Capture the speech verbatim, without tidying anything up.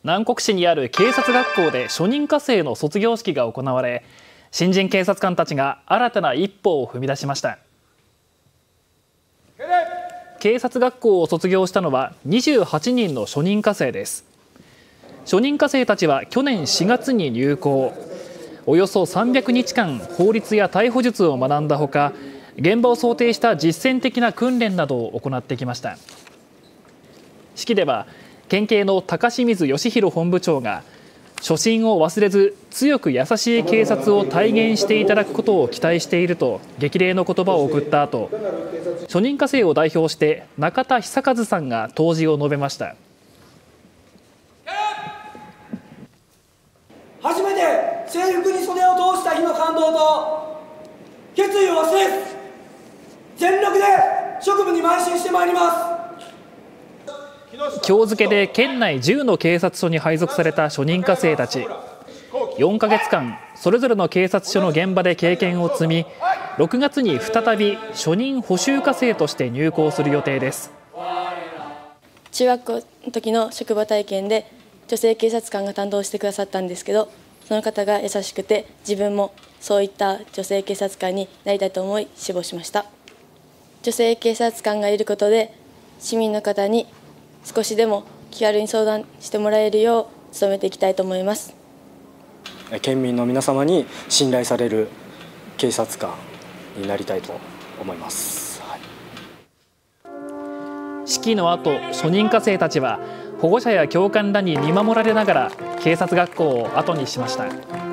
南国市にある警察学校で初任科生の卒業式が行われ、新人警察官たちが新たな一歩を踏み出しました。警察学校を卒業したのはにじゅうはちにんの初任科生です。初任科生たちは去年しがつに入校。およそさんびゃくにちかん法律や逮捕術を学んだほか、現場を想定した実践的な訓練などを行ってきました。式では県警の高清水義弘本部長が、初心を忘れず強く優しい警察を体現していただくことを期待していると激励の言葉を送った後、初任科生を代表して中田久和さんが答辞を述べました。 初めて制服に袖を通した日の感動と決意を忘れず、全力で職務に邁進してまいります。 今日付で県内じゅうの警察署に配属された初任科生たち、よんかげつかんそれぞれの警察署の現場で経験を積み、ろくがつに再び初任補修科生として入校する予定です。 中学校の時の職場体験で女性警察官が担当してくださったんですけど、その方が優しくて、自分もそういった女性警察官になりたいと思い志望しました。女性警察官がいることで市民の方に少しでも気軽に相談してもらえるよう努めていきたいと思います。 県民の皆様に信頼される警察官になりたいと思います。はい、 式の後、初任科生たちは保護者や教官らに見守られながら警察学校を後にしました。